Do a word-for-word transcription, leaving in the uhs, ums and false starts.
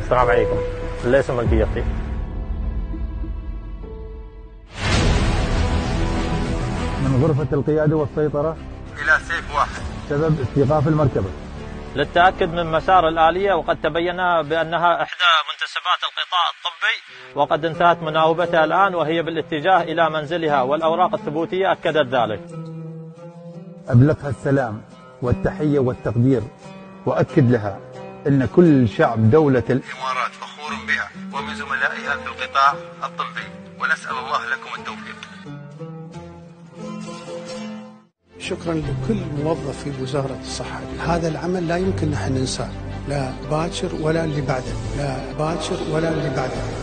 السلام عليكم. الاسم القيطي. من غرفة القيادة والسيطرة إلى سيف واحد. سبب استيقاف المركبة للتأكد من مسار الآلية، وقد تبين بأنها إحدى منتسبات القطاع الطبي، وقد انتهت مناوبتها الآن وهي بالاتجاه إلى منزلها، والأوراق الثبوتية أكدت ذلك. أبلغها السلام والتحية والتقدير، وأكد لها أن كل شعب دولة الإمارات فخور بها ومن زملائها في القطاع الطبي، ونسأل الله لكم التوفيق. شكرا لكل موظف في وزارة الصحة. هذا العمل لا يمكن نحن ننساه، لا باكر ولا اللي بعده، لا باكر ولا اللي بعده.